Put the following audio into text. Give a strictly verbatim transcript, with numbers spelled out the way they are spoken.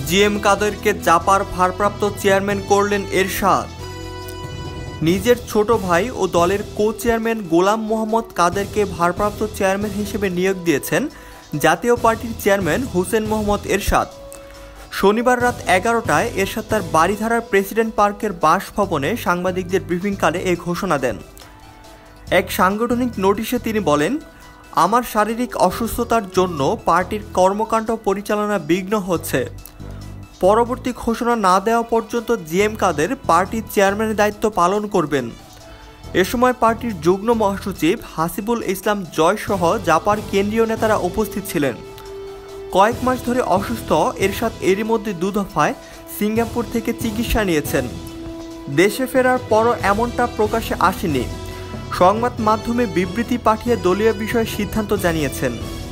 G M কাদেরকে জাপার ভারপ্রাপ্ত chairman করলেন এরশাদ। নিজের ছোট ভাই ও দলের কো চেয়ারম্যান গোলাম মোহাম্মদ কাদেরকে ভারপ্রাপ্ত চেয়ারম্যান হিসেবে নিয়োগ দিয়েছেন জাতীয় পার্টির চেয়ারম্যান হোসেন মোহাম্মদ এরশাদ। শনিবার রাত এগারোটায় এরশাদ তার বারিধারার প্রেসিডেন্ট পার্কের বাসভবনে সাংবাদিকদের ব্রিফিংকালে এই ঘোষণা দেন। এক সাংগঠনিক নোটিশে তিনি বলেন, আমার শারীরিক অসুস্থতার জন্য পার্টির কর্মকাণ্ড পরিচালনা বিঘ্ন হচ্ছে। পরবর্তী ঘোষণা না দেওয়া পর্যন্ত জি এম কাদের পার্টির চেয়ারম্যানের দায়িত্ব পালন করবেন। এ সময় পার্টির যুগ্ম মহাসচিব হাসিবুল ইসলাম জয় সহ জাপার কেন্দ্রীয় নেতারা উপস্থিত ছিলেন। কয়েক মাস ধরে অসুস্থ এরশাদ এরই মধ্যে দু দফায় সিঙ্গাপুর থেকে চিকিৎসা নিয়েছেন। দেশে ফেরার পরও এমনটা প্রকাশ্যে আসেনি। সংবাদ মাধ্যমে বিবৃতি পাঠিয়ে দলীয় বিষয়ে সিদ্ধান্ত জানিয়েছেন।